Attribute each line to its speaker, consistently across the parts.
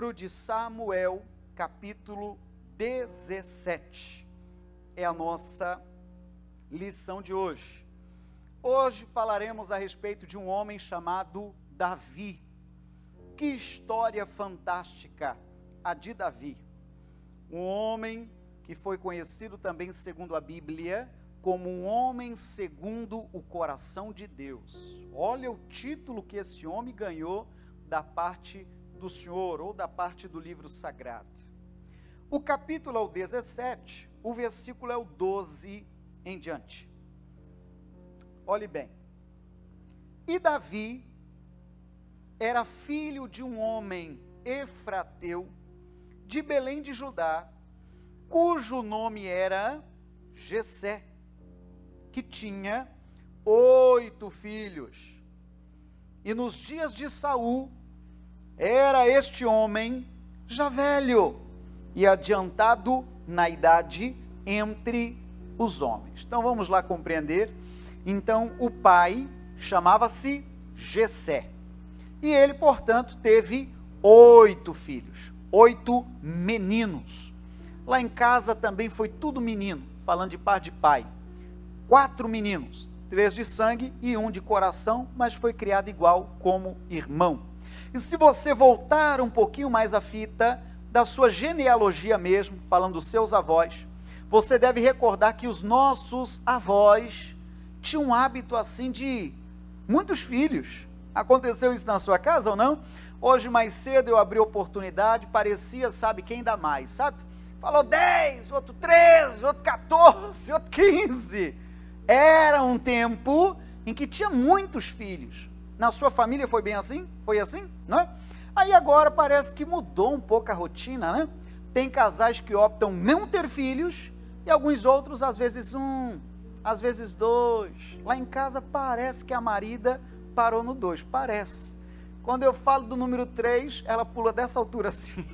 Speaker 1: livro de Samuel, capítulo 17. É a nossa lição de hoje. Hoje falaremos a respeito de um homem chamado Davi. Que história fantástica a de Davi. Um homem que foi conhecido também, segundo a Bíblia, como um homem segundo o coração de Deus. Olha o título que esse homem ganhou da parte do Senhor, ou da parte do livro sagrado. O capítulo é o 17, o versículo é o 12 em diante. Olhe bem. E Davi era filho de um homem efrateu, de Belém de Judá, cujo nome era Jessé, que tinha 8 filhos. E nos dias de Saul, era este homem já velho e adiantado na idade entre os homens. Então vamos lá compreender. Então o pai chamava-se Jessé. E ele, portanto, teve 8 filhos, 8 meninos. Lá em casa também foi tudo menino, falando de par de pai. 4 meninos, 3 de sangue e 1 de coração, mas foi criado igual como irmão. E se você voltar um pouquinho mais a fita da sua genealogia mesmo, falando dos seus avós, você deve recordar que os nossos avós tinham um hábito assim de muitos filhos. Aconteceu isso na sua casa ou não? Hoje mais cedo eu abri oportunidade, parecia, sabe quem dá mais, sabe? Falou 10, outro 13, outro 14, outro 15. Era um tempo em que tinha muitos filhos. Na sua família foi bem assim? Foi assim? Não é? Aí agora parece que mudou um pouco a rotina, né? Tem casais que optam não ter filhos e alguns outros, às vezes 1, às vezes 2. Lá em casa parece que a marida parou no 2, parece. Quando eu falo do número 3, ela pula dessa altura assim.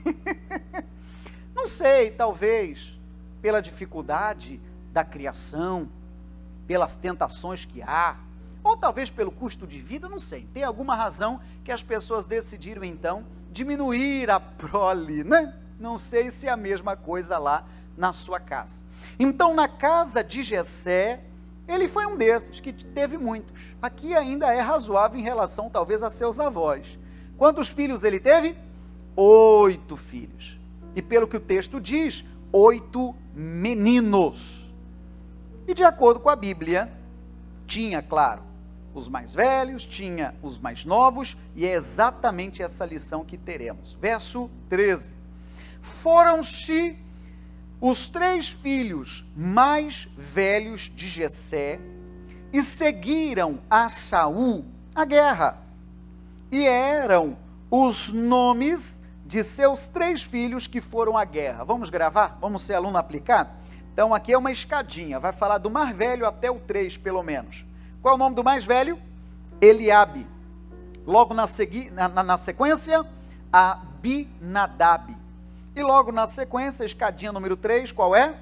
Speaker 1: Não sei, talvez pela dificuldade da criação, pelas tentações que há, ou talvez pelo custo de vida, não sei. Tem alguma razão que as pessoas decidiram então diminuir a prole, né? Não sei se é a mesma coisa lá na sua casa. Então na casa de Jessé, ele foi um desses que teve muitos. Aqui ainda é razoável em relação talvez a seus avós. Quantos filhos ele teve? 8 filhos. E pelo que o texto diz, 8 meninos. E de acordo com a Bíblia, tinha, claro, os mais velhos, tinha os mais novos, e é exatamente essa lição que teremos. Verso 13. Foram-se os 3 filhos mais velhos de Jessé e seguiram a Saul a guerra. E eram os nomes de seus 3 filhos que foram à guerra. Vamos gravar? Vamos ser aluno aplicado? Então aqui é uma escadinha, vai falar do mais velho até o 3 pelo menos. Qual é o nome do mais velho? Eliabe. Logo na sequência, Abinadab. E logo na sequência, escadinha número 3, qual é?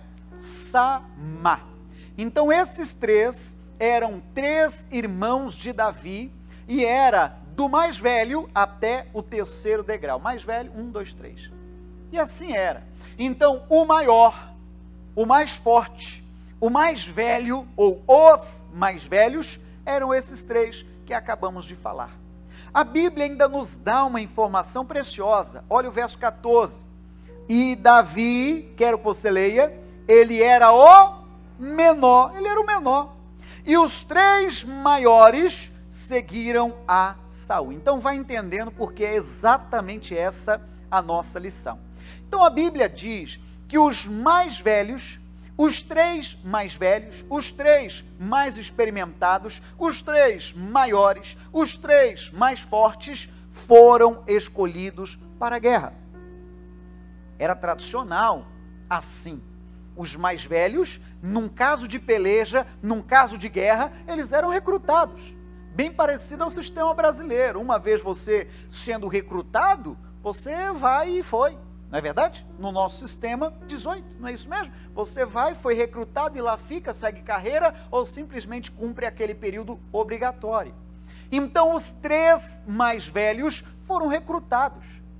Speaker 1: Samá. Então esses 3 eram 3 irmãos de Davi, e era do mais velho até o 3º degrau. Mais velho, 1, 2, 3. E assim era. Então o maior, o mais forte, o mais velho, ou os mais velhos, eram esses 3 que acabamos de falar. A Bíblia ainda nos dá uma informação preciosa. Olha o verso 14. E Davi, quero que você leia, ele era o menor. Ele era o menor. E os 3 maiores seguiram a Saul. Então vai entendendo porque é exatamente essa a nossa lição. Então a Bíblia diz que os mais velhos, os 3 mais velhos, os 3 mais experimentados, os 3 maiores, os 3 mais fortes, foram escolhidos para a guerra. Era tradicional assim. Os mais velhos, num caso de peleja, num caso de guerra, eles eram recrutados. Bem parecido ao sistema brasileiro. Uma vez você sendo recrutado, você vai e foi. Não é verdade? No nosso sistema, 18, não é isso mesmo? Você vai, foi recrutado e lá fica, segue carreira, ou simplesmente cumpre aquele período obrigatório. Então os 3 mais velhos foram recrutados.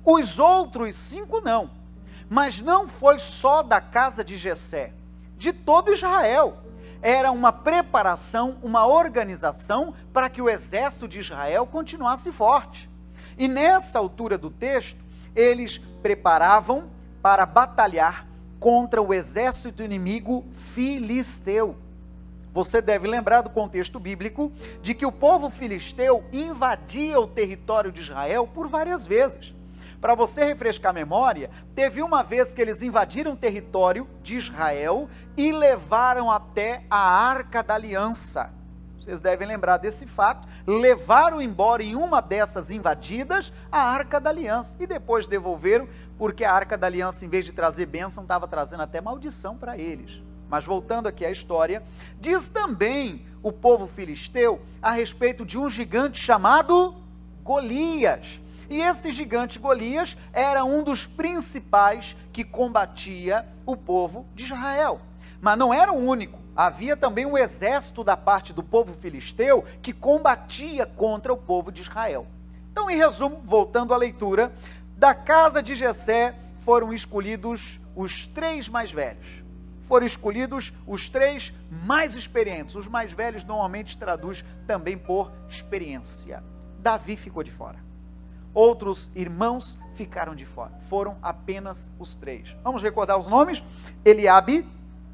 Speaker 1: Os outros 5 não. Mas não foi só da casa de Jessé, de todo Israel. Era uma preparação, uma organização para que o exército de Israel continuasse forte. E nessa altura do texto, eles preparavam para batalhar contra o exército inimigo filisteu. Você deve lembrar do contexto bíblico de que o povo filisteu invadia o território de Israel por várias vezes. Para você refrescar a memória, teve uma vez que eles invadiram o território de Israel e levaram até a Arca da Aliança. Vocês devem lembrar desse fato. Levaram embora em uma dessas invadidas a Arca da Aliança e depois devolveram, porque a Arca da Aliança, em vez de trazer bênção, estava trazendo até maldição para eles. Mas voltando aqui à história, diz também o povo filisteu a respeito de um gigante chamado Golias. E esse gigante Golias era um dos principais que combatia o povo de Israel. Mas não era o único. Havia também um exército da parte do povo filisteu que combatia contra o povo de Israel. Então, em resumo, voltando à leitura, da casa de Jessé foram escolhidos os 3 mais velhos. Foram escolhidos os 3 mais experientes. Os mais velhos normalmente traduz também por experiência. Davi ficou de fora. Outros irmãos ficaram de fora. Foram apenas os 3. Vamos recordar os nomes? Eliabe,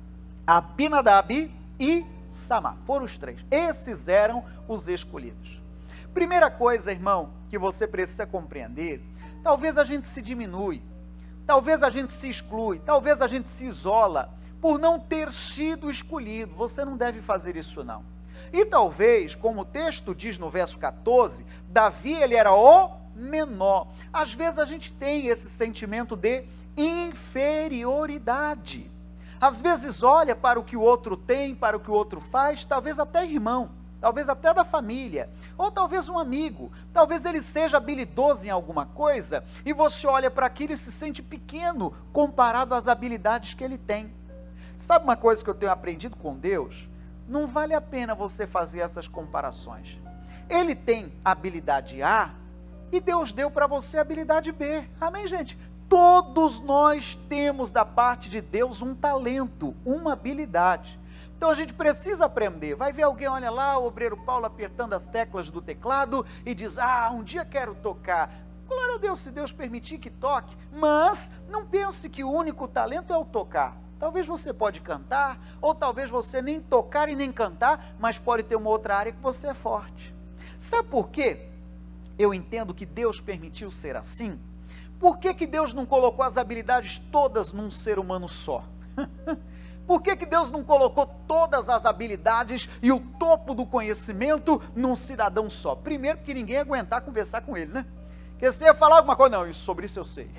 Speaker 1: Abinadab e Samá. Foram os 3. Esses eram os escolhidos. Primeira coisa, irmão, que você precisa compreender, talvez a gente se diminui, talvez a gente se exclui, talvez a gente se isola por não ter sido escolhido. Você não deve fazer isso não. E talvez, como o texto diz no verso 14, Davi, ele era o menor. Às vezes a gente tem esse sentimento de inferioridade. Às vezes olha para o que o outro tem, para o que o outro faz, talvez até irmão, talvez até da família, ou talvez um amigo, talvez ele seja habilidoso em alguma coisa, e você olha para aquilo e se sente pequeno comparado às habilidades que ele tem. Sabe uma coisa que eu tenho aprendido com Deus? Não vale a pena você fazer essas comparações. Ele tem habilidade A, e Deus deu para você a habilidade B. Amém, gente? Todos nós temos da parte de Deus um talento, uma habilidade. Então a gente precisa aprender. Vai ver alguém, olha lá, o obreiro Paulo apertando as teclas do teclado e diz, um dia quero tocar. Glória a Deus, se Deus permitir que toque, mas não pense que o único talento é o tocar. Talvez você pode cantar, ou talvez você nem tocar e nem cantar, mas pode ter uma outra área que você é forte. Sabe por quê? Eu entendo que Deus permitiu ser assim. Por que Deus não colocou as habilidades todas num ser humano só? Por que Deus não colocou todas as habilidades e o topo do conhecimento num cidadão só? Primeiro, porque ninguém ia aguentar conversar com ele, né? Porque você ia falar alguma coisa, não, sobre isso eu sei.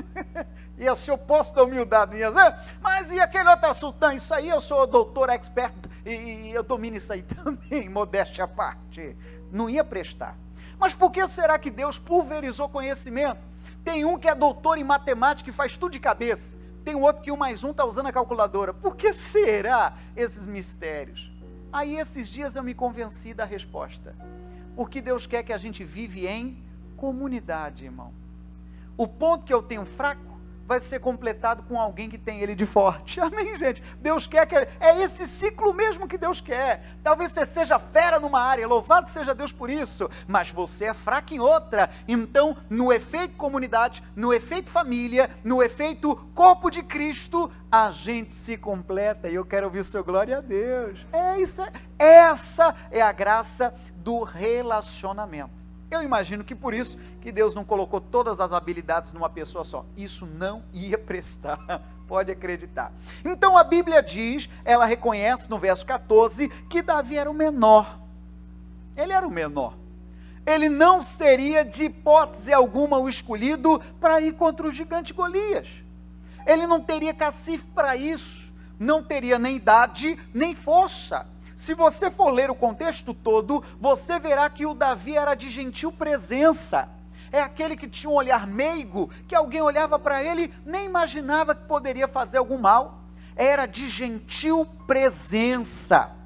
Speaker 1: E se eu posso dar humildade, não ia dizer, mas e aquele outro assunto? Não, isso aí eu sou doutor expert e eu domino isso aí também, modéstia à parte. Não ia prestar. Mas por que será que Deus pulverizou conhecimento? Tem um que é doutor em matemática e faz tudo de cabeça. Tem um outro que 1 mais 1 está usando a calculadora. Por que será esses mistérios? Aí esses dias eu me convenci da resposta. Porque Deus quer que a gente vive em comunidade, irmão. O ponto que eu tenho fraco vai ser completado com alguém que tem ele de forte. Amém, gente? Deus quer que... É esse ciclo mesmo que Deus quer. Talvez você seja fera numa área, louvado seja Deus por isso, mas você é fraco em outra. Então, no efeito comunidade, no efeito família, no efeito corpo de Cristo, a gente se completa. E eu quero ouvir o seu glória a Deus. Essa é a graça do relacionamento. Eu imagino que por isso que Deus não colocou todas as habilidades numa pessoa só. Isso não ia prestar, pode acreditar. Então a Bíblia diz, ela reconhece no verso 14, que Davi era o menor. Ele era o menor. Ele não seria de hipótese alguma o escolhido para ir contra o gigante Golias. Ele não teria cacife para isso, não teria nem idade, nem força. Se você for ler o contexto todo, você verá que o Davi era de gentil presença. É aquele que tinha um olhar meigo, que alguém olhava para ele, nem imaginava que poderia fazer algum mal. Era de gentil presença.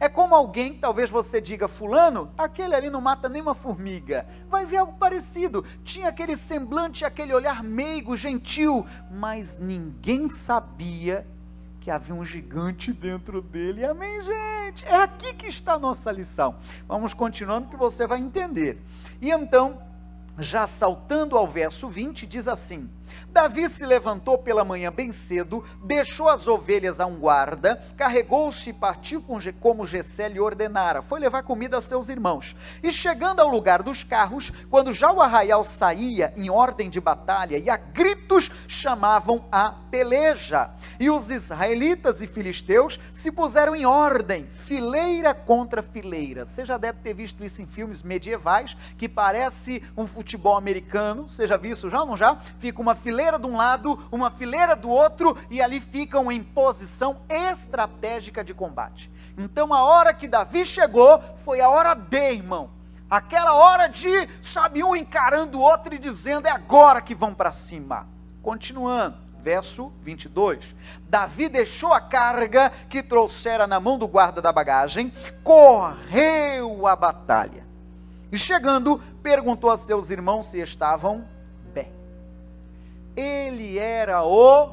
Speaker 1: É como alguém, talvez você diga, fulano, aquele ali não mata nem uma formiga. Vai ver algo parecido. Tinha aquele semblante, aquele olhar meigo, gentil, mas ninguém sabia que havia um gigante dentro dele. Amém, gente? É aqui que está a nossa lição. Vamos continuando que você vai entender. E então, já saltando ao verso 20, diz assim: Davi se levantou pela manhã bem cedo, deixou as ovelhas a um guarda, carregou-se e partiu como Jessé lhe ordenara, foi levar comida a seus irmãos. E chegando ao lugar dos carros, quando já o arraial saía em ordem de batalha, e a gritos chamavam a peleja, e os israelitas e filisteus se puseram em ordem, fileira contra fileira. Você já deve ter visto isso em filmes medievais, que parece um futebol americano. Você já viu isso já ou não já? Fica uma fileira de um lado, uma fileira do outro, e ali ficam em posição estratégica de combate. Então a hora que Davi chegou, foi a hora D, irmão. Aquela hora de, sabe, um encarando o outro e dizendo, é agora que vão para cima. Continuando, verso 22. Davi deixou a carga que trouxera na mão do guarda da bagagem, correu à batalha. E chegando, perguntou a seus irmãos se estavam bem. Ele era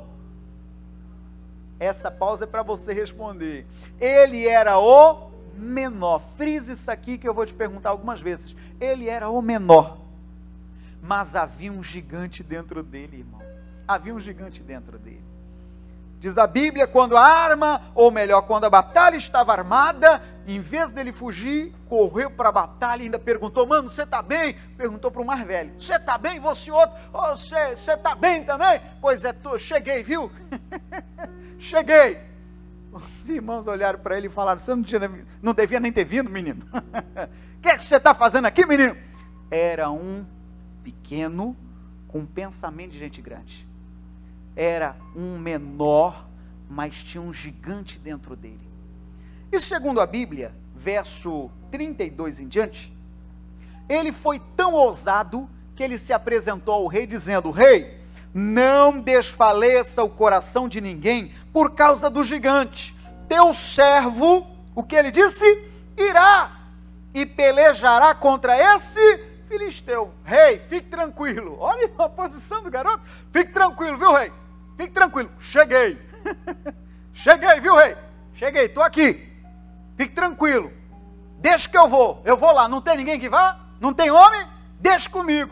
Speaker 1: essa pausa é para você responder. Ele era o menor. Frise isso aqui que eu vou te perguntar algumas vezes. Ele era o menor, mas havia um gigante dentro dele, irmão. Havia um gigante dentro dele. Diz a Bíblia, quando a arma, ou melhor, quando a batalha estava armada, em vez dele fugir, correu para a batalha e ainda perguntou, mano, você está bem? Perguntou para o mais velho, você está bem? Você outro, você está bem também? Pois é, cheguei, viu? Cheguei. Os irmãos olharam para ele e falaram, você não devia nem ter vindo, menino. O que é que você está fazendo aqui, menino? Era um pequeno com pensamento de gente grande. Era um menor, mas tinha um gigante dentro dele. E segundo a Bíblia, verso 32 em diante, ele foi tão ousado que ele se apresentou ao rei dizendo, rei, não desfaleça o coração de ninguém por causa do gigante. Teu servo, o que ele disse? Irá e pelejará contra esse filisteu. Rei, fique tranquilo. Olha a posição do garoto. Fique tranquilo, viu, rei? Fique tranquilo. Cheguei. Cheguei, viu, rei? Cheguei, estou aqui. Fique tranquilo. Deixa que eu vou lá. Não tem ninguém que vá? Não tem homem? Deixa comigo.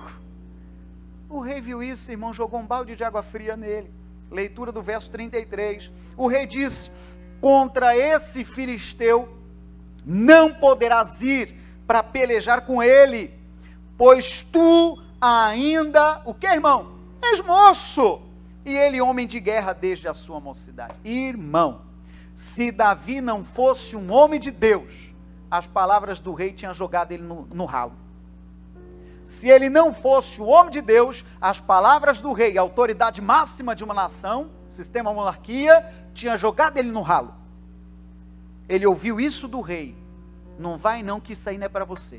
Speaker 1: O rei viu isso, irmão, jogou um balde de água fria nele. Leitura do verso 33. O rei disse, contra esse filisteu não poderás ir para pelejar com ele, pois tu ainda, o que, irmão? És moço, e ele homem de guerra desde a sua mocidade. Irmão, se Davi não fosse um homem de Deus, as palavras do rei tinham jogado ele no ralo. Se ele não fosse um homem de Deus, as palavras do rei, a autoridade máxima de uma nação, sistema monarquia, tinha jogado ele no ralo. Ele ouviu isso do rei, não vai não, que isso aí não é para você.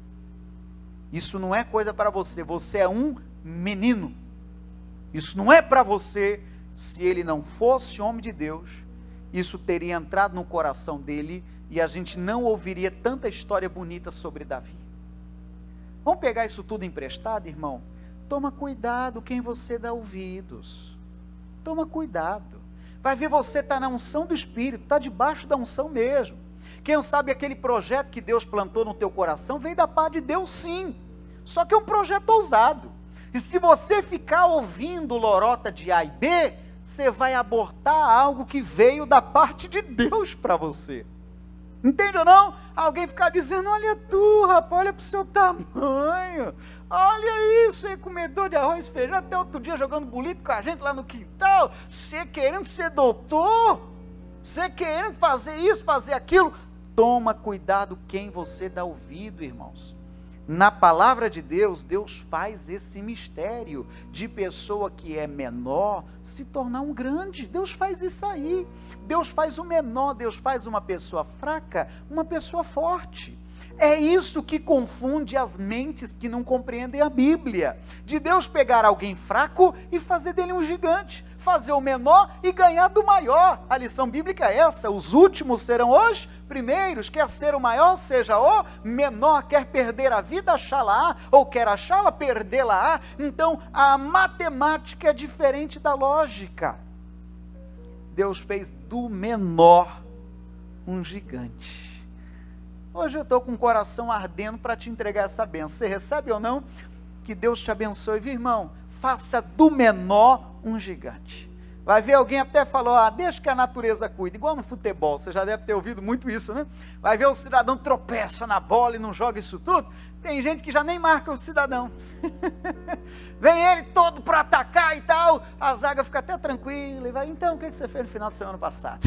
Speaker 1: Isso não é coisa para você, você é um menino. Isso não é para você. Se ele não fosse homem de Deus, isso teria entrado no coração dele e a gente não ouviria tanta história bonita sobre Davi. Vamos pegar isso tudo emprestado, irmão? Toma cuidado quem você dá ouvidos. Toma cuidado. Vai ver, você está na unção do Espírito, está debaixo da unção mesmo. Quem sabe aquele projeto que Deus plantou no teu coração veio da parte de Deus, sim. Só que é um projeto ousado. E se você ficar ouvindo lorota de A e B, você vai abortar algo que veio da parte de Deus para você. Entende ou não? Alguém ficar dizendo, olha tu, rapaz, olha para o seu tamanho. Olha isso, você comedor de arroz e feijão, até outro dia jogando boliche com a gente lá no quintal. Você querendo ser doutor? Você querendo fazer isso, fazer aquilo? Toma cuidado quem você dá ouvido, irmãos. Na palavra de Deus, Deus faz esse mistério de pessoa que é menor se tornar um grande. Deus faz isso aí. Deus faz o menor, Deus faz uma pessoa fraca, uma pessoa forte. É isso que confunde as mentes que não compreendem a Bíblia. De Deus pegar alguém fraco e fazer dele um gigante, fazer o menor e ganhar do maior. A lição bíblica é essa: os últimos serão os primeiros. Quer ser o maior, seja o menor. Quer perder a vida, achá-la-á, ou quer achá-la, perdê-la-á. Então a matemática é diferente da lógica. Deus fez do menor um gigante. Hoje eu estou com o coração ardendo para te entregar essa bênção. Você recebe ou não? Que Deus te abençoe, viu, irmão? Faça do menor um gigante. Vai ver, alguém até falou, deixa que a natureza cuide, igual no futebol, você já deve ter ouvido muito isso, né? Vai ver o cidadão tropeça na bola e não joga isso tudo. Tem gente que já nem marca o cidadão. Vem ele todo para atacar e tal, a zaga fica até tranquila e vai, então, o que você fez no final de semana passado?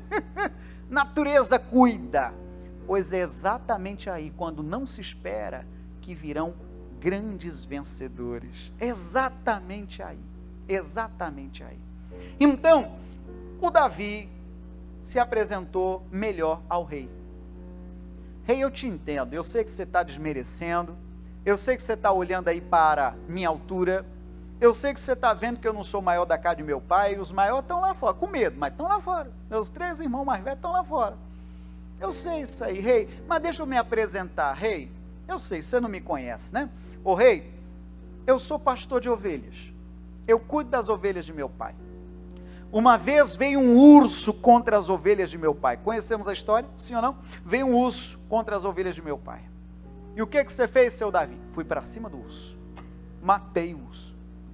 Speaker 1: Natureza cuida. Pois é exatamente aí, quando não se espera, que virão grandes vencedores. Exatamente aí. Exatamente aí. Então, o Davi se apresentou melhor ao rei. Rei, eu te entendo, eu sei que você está desmerecendo, eu sei que você está olhando aí para minha altura, eu sei que você está vendo que eu não sou maior da casa de meu pai, os maiores estão lá fora, com medo, mas estão lá fora. Meus 3 irmãos mais velhos estão lá fora. Eu sei isso aí, rei, mas deixa eu me apresentar, rei. Eu sei, você não me conhece, né? Ô rei, eu sou pastor de ovelhas. Eu cuido das ovelhas de meu pai. Uma vez veio um urso contra as ovelhas de meu pai. Conhecemos a história? Sim ou não? Veio um urso contra as ovelhas de meu pai. E o que você fez, seu Davi? Fui para cima do urso. Matei o urso.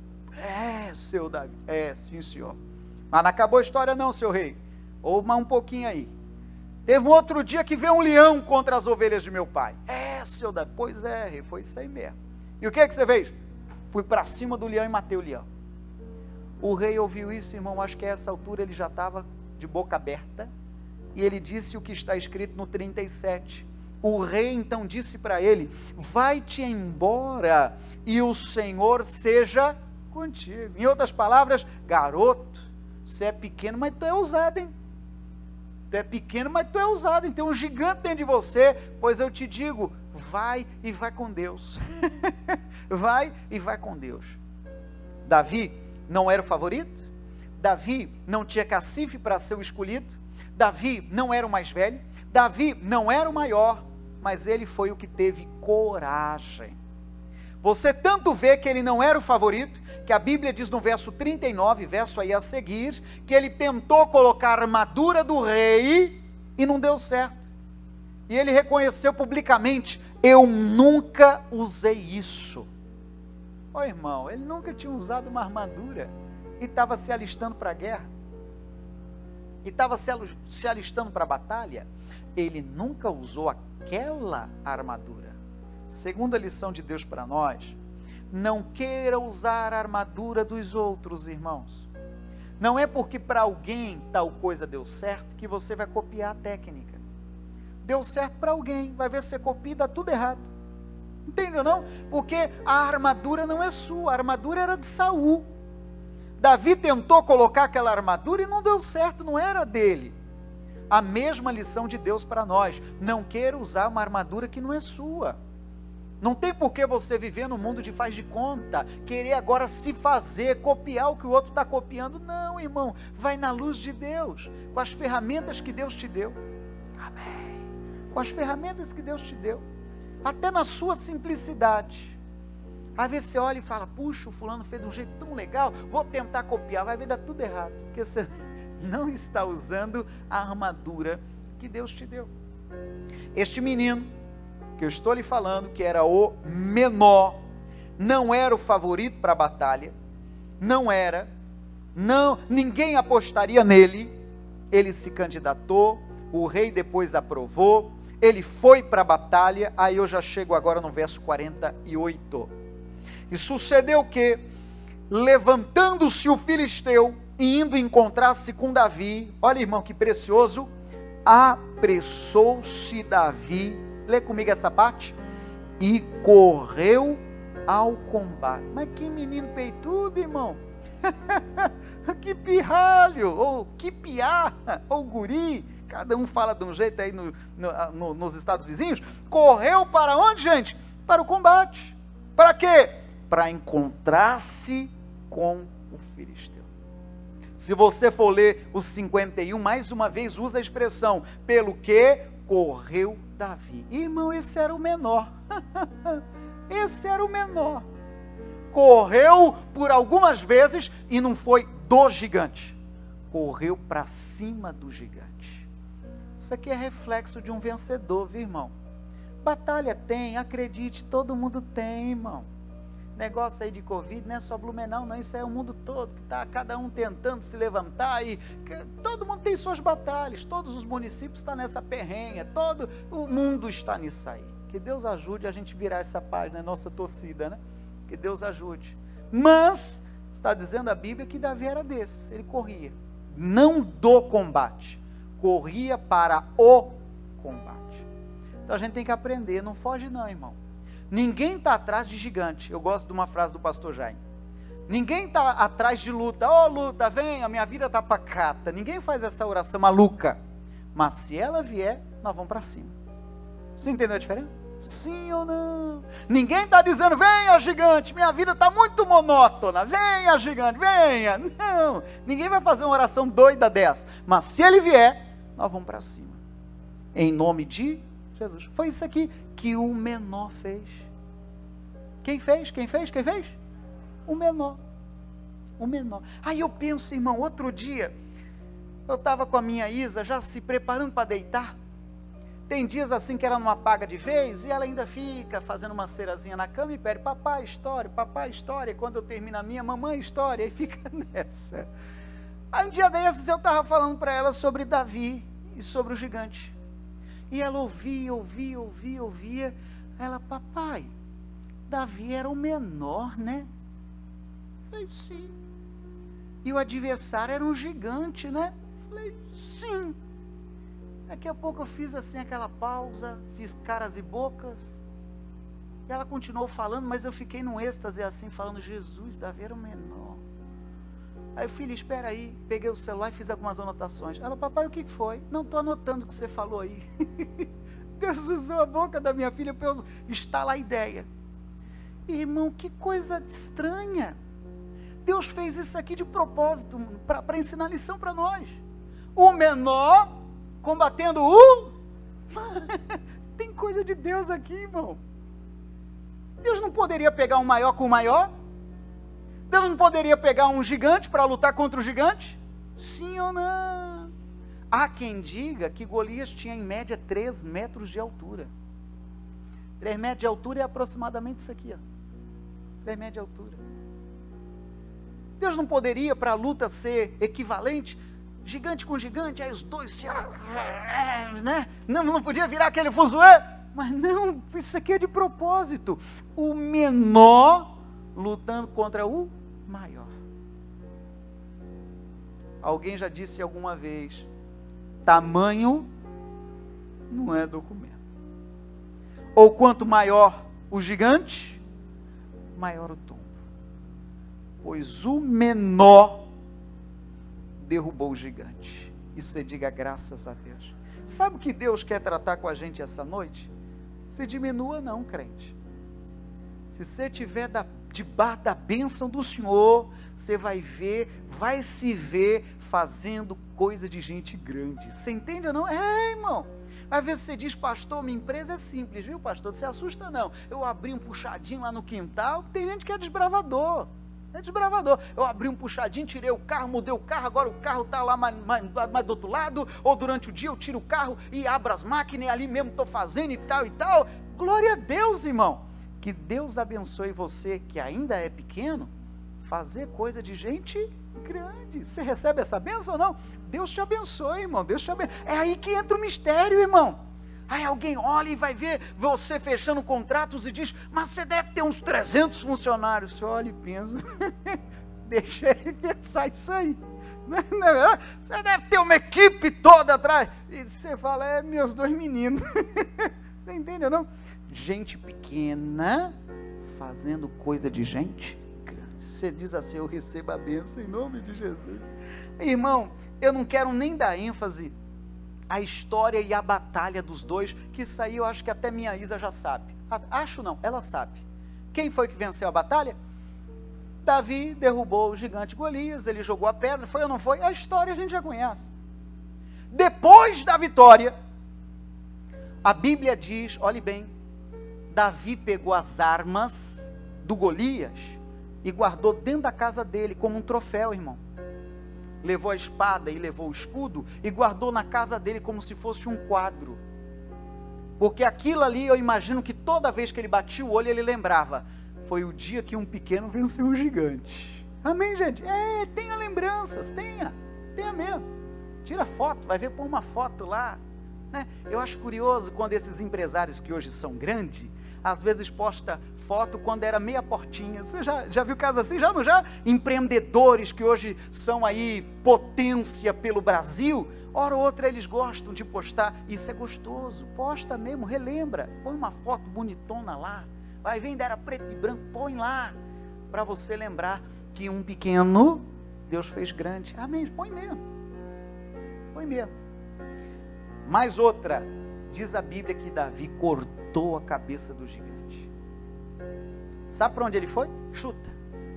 Speaker 1: Seu Davi. Sim, senhor. Mas não acabou a história não, seu rei. Ouve mais um pouquinho aí. Teve um outro dia que veio um leão contra as ovelhas de meu pai. Seu Davi. Pois é, rei, foi isso aí mesmo. E o que você fez? Fui para cima do leão e matei o leão. O rei ouviu isso, irmão, acho que a essa altura ele já estava de boca aberta, e ele disse o que está escrito no 37. O rei então disse para ele: vai-te embora, e o Senhor seja contigo. Em outras palavras, garoto, você é pequeno, mas tu é ousado, hein? Tu é pequeno, mas tu é ousado, então um gigante dentro de você, pois eu te digo, vai e vai com Deus. Vai e vai com Deus. Davi não era o favorito, Davi não tinha cacife para ser o escolhido, Davi não era o mais velho, Davi não era o maior, mas ele foi o que teve coragem. Você tanto vê que ele não era o favorito, que a Bíblia diz no verso 39, verso aí a seguir, que ele tentou colocar a armadura do rei e não deu certo. E ele reconheceu publicamente: eu nunca usei isso. Ô irmão, ele nunca tinha usado uma armadura e estava se alistando para a guerra, e estava se alistando para a batalha. Ele nunca usou aquela armadura. Segunda lição de Deus para nós: não queira usar a armadura dos outros, irmãos. Não é porque para alguém tal coisa deu certo que você vai copiar a técnica. Deu certo para alguém, vai ver se você copia e dá tudo errado. Entende ou não? Porque a armadura não é sua, a armadura era de Saul. Davi tentou colocar aquela armadura e não deu certo, não era dele. A mesma lição de Deus para nós: não queira usar uma armadura que não é sua. Não tem por que você viver no mundo de faz de conta, querer agora se fazer, copiar o que o outro está copiando. Não, irmão, vai na luz de Deus, com as ferramentas que Deus te deu. Amém. Com as ferramentas que Deus te deu, até na sua simplicidade. Às vezes você olha e fala: puxa, o fulano fez de um jeito tão legal, vou tentar copiar, vai ver, dá tudo errado, porque você não está usando a armadura que Deus te deu. Este menino que eu estou lhe falando, que era o menor, não era o favorito para a batalha, não era, ninguém apostaria nele. Ele se candidatou, o rei depois aprovou, ele foi para a batalha. Aí eu já chego agora no verso 48, e sucedeu que, levantando-se o filisteu, e indo encontrar-se com Davi, olha, irmão, que precioso, apressou-se Davi, lê comigo essa parte, e correu ao combate. Mas que menino peitudo, irmão. Que pirralho, ou que piá, ou guri, cada um fala de um jeito aí nos estados vizinhos, correu para onde, gente? Para o combate. Para quê? Para encontrar-se com o filisteu. Se você for ler os 51, mais uma vez usa a expressão, pelo que correu Davi. Irmão, esse era o menor. Esse era o menor. Correu por algumas vezes e não foi do gigante. Correu para cima do gigante. Isso aqui é reflexo de um vencedor, viu, irmão? Batalha tem, acredite, todo mundo tem, irmão. Negócio aí de Covid, não é só Blumenau, não, isso é o mundo todo, que está cada um tentando se levantar, e todo mundo tem suas batalhas, todos os municípios estão nessa perrenha, todo o mundo está nisso aí. Que Deus ajude a gente virar essa página, nossa torcida, né? Que Deus ajude. Mas, está dizendo a Bíblia que Davi era desses, ele corria, não do combate, corria para o combate. Então a gente tem que aprender, não foge não, irmão. Ninguém está atrás de gigante. Eu gosto de uma frase do pastor Jaime. Ninguém está atrás de luta. Ô, luta, vem, a minha vida está pacata. Ninguém faz essa oração maluca. Mas se ela vier, nós vamos para cima. Você entendeu a diferença? Sim ou não? Ninguém está dizendo, venha gigante, minha vida está muito monótona. Venha gigante, venha. Não, ninguém vai fazer uma oração doida dessa. Mas se ele vier, nós vamos para cima. Em nome de Jesus. Foi isso aqui que o menor fez. Quem fez? Quem fez? Quem fez? O menor. O menor. Aí eu penso, irmão, outro dia, eu estava com a minha Isa, já se preparando para deitar. Tem dias assim que ela não apaga de vez, e ela ainda fica fazendo uma cerazinha na cama e pede, papai, história, e quando eu termino a minha, mamãe, história, e fica nessa. Aí um dia desses eu estava falando para ela sobre Davi e sobre o gigante. E ela ouvia. Ela, papai, Davi era o menor, né? Falei, sim. E o adversário era um gigante, né? Falei, sim. Daqui a pouco eu fiz assim aquela pausa, fiz caras e bocas. E ela continuou falando, mas eu fiquei num êxtase assim, falando, Jesus, Davi era o menor. Aí, filho, espera aí, peguei o celular e fiz algumas anotações. Ela, papai, o que foi? Não, estou anotando o que você falou aí. Deus usou a boca da minha filha para eu instalar a ideia. Irmão, que coisa estranha. Deus fez isso aqui de propósito, para ensinar lição para nós. O menor combatendo o... Tem coisa de Deus aqui, irmão. Deus não poderia pegar um maior com o maior? Deus não poderia pegar um gigante para lutar contra o gigante? Sim ou não? Há quem diga que Golias tinha em média 3 metros de altura. 3 metros de altura é aproximadamente isso aqui, ó. 3 metros de altura. Deus não poderia para a luta ser equivalente, gigante com gigante, aí os dois se... né? Não podia virar aquele fuzuê? Mas não, isso aqui é de propósito. O menor lutando contra o maior. Alguém já disse alguma vez, tamanho não é documento. Ou quanto maior o gigante, maior o tombo. Pois o menor derrubou o gigante. E você diga graças a Deus. Sabe o que Deus quer tratar com a gente essa noite? Se diminua não, crente. Se você estiver debaixo da bênção do Senhor, você vai se ver fazendo coisa de gente grande. Você entende ou não? É, irmão. Às vezes você diz, pastor, minha empresa é simples, viu, pastor? Não se assusta não. Eu abri um puxadinho lá no quintal. Tem gente que é desbravador. É desbravador. Eu abri um puxadinho, tirei o carro, mudei o carro, agora o carro está lá mais do outro lado, ou durante o dia eu tiro o carro e abro as máquinas e ali mesmo estou fazendo e tal e tal. Glória a Deus, irmão. Que Deus abençoe você que ainda é pequeno, fazer coisa de gente grande. Você recebe essa bênção ou não? Deus te abençoe, irmão. Deus te abençoe. É aí que entra o mistério, irmão. Aí alguém olha e vai ver você fechando contratos e diz, mas você deve ter uns 300 funcionários. Você olha e pensa, deixa ele pensar isso aí. Você deve ter uma equipe toda atrás. E você fala, meus 2 meninos. Você entende ou não? Gente pequena fazendo coisa de gente grande. Você diz assim, eu recebo a bênção em nome de Jesus. Irmão, eu não quero nem dar ênfase a história e a batalha dos dois, que isso aí eu acho que até minha Isa já sabe. Acho não, ela sabe. Quem foi que venceu a batalha? Davi derrubou o gigante Golias, ele jogou a pedra, foi ou não foi? A história a gente já conhece. Depois da vitória, a Bíblia diz, olhe bem, Davi pegou as armas do Golias e guardou dentro da casa dele como um troféu, irmão. Levou a espada e levou o escudo e guardou na casa dele como se fosse um quadro. Porque aquilo ali, eu imagino que toda vez que ele batia o olho, ele lembrava, foi o dia que um pequeno venceu o gigante. Amém, gente? Tenha lembranças, tenha mesmo. Tira foto, vai ver, põe uma foto lá, né? Eu acho curioso quando esses empresários que hoje são grandes, às vezes posta foto quando era meia portinha. Você já viu casos assim? Já? Empreendedores que hoje são aí potência pelo Brasil, hora ou outra eles gostam de postar. Isso é gostoso, posta mesmo, relembra, põe uma foto bonitona lá, vai ver, ainda era preto e branco, põe lá, para você lembrar que um pequeno, Deus fez grande. Amém, põe mesmo. Mais outra, diz a Bíblia que Davi cortou a cabeça do gigante. Sabe para onde ele foi? Chuta.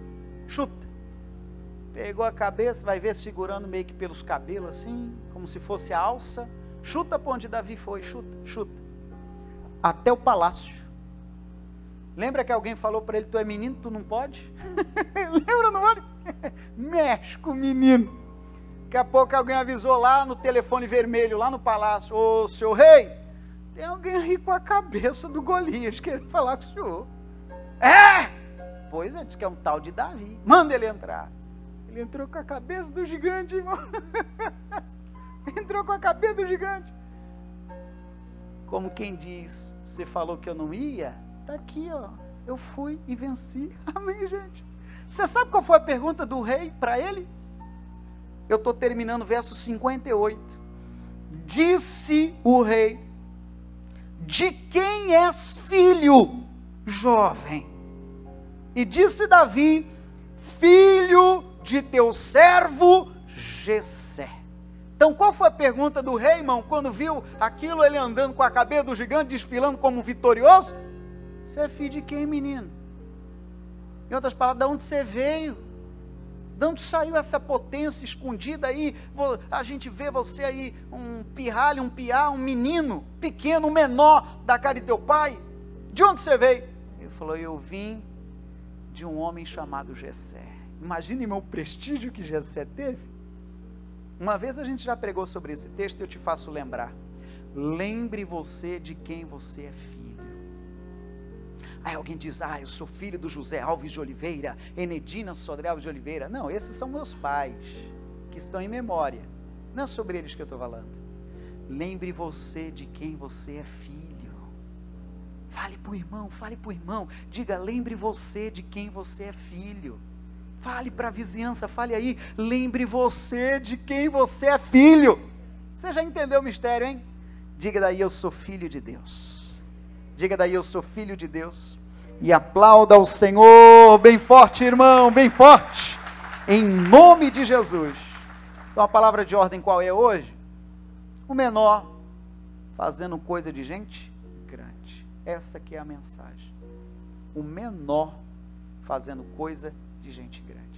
Speaker 1: Pegou a cabeça, vai ver segurando meio que pelos cabelos assim, como se fosse a alça. Chuta para onde Davi foi, chuta. Até o palácio. Lembra que alguém falou para ele, tu é menino, tu não pode? Lembra, não olha? Mexe com o menino. Daqui a pouco alguém avisou lá no telefone vermelho, lá no palácio, ô seu rei, tem alguém aí com a cabeça do Golias, querendo falar com o senhor. Pois é, diz que é um tal de Davi, manda ele entrar. Ele entrou com a cabeça do gigante, irmão. Entrou com a cabeça do gigante. Como quem diz, você falou que eu não ia, está aqui, ó, eu fui e venci. Amém, gente? Você sabe qual foi a pergunta do rei para ele? Eu estou terminando o verso 58. Disse o rei, de quem és filho, jovem? E disse Davi, filho de teu servo Jessé. Então qual foi a pergunta do rei, irmão, quando viu aquilo, ele andando com a cabeça do gigante, desfilando como um vitorioso? Você é filho de quem, menino? Em outras palavras, de onde você veio? De onde saiu essa potência escondida aí? A gente vê você aí, um pirralho, um piá, um menino pequeno, um menor da cara de teu pai. De onde você veio? Ele falou, eu vim de um homem chamado Jessé. Imagine, irmão, o prestígio que Jessé teve. Uma vez a gente já pregou sobre esse texto e eu te faço lembrar. Lembre você de quem você é filho. Aí alguém diz, eu sou filho do José Alves de Oliveira, Enedina Sodré Alves de Oliveira. Não, esses são meus pais, que estão em memória. Não é sobre eles que eu estou falando. Lembre você de quem você é filho. Fale para o irmão. Diga, lembre você de quem você é filho. Fale para a vizinhança, fale aí. Lembre você de quem você é filho. Você já entendeu o mistério, hein? Diga daí, eu sou filho de Deus. Diga daí, eu sou filho de Deus. E aplauda ao Senhor, bem forte, irmão, bem forte. Em nome de Jesus. Então a palavra de ordem qual é hoje? O menor fazendo coisa de gente grande. Essa que é a mensagem. O menor fazendo coisa de gente grande.